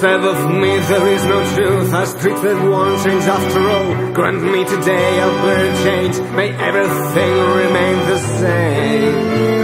Instead of me there is no truth, a street that won't change after all. Grant me today a better change, may everything remain the same.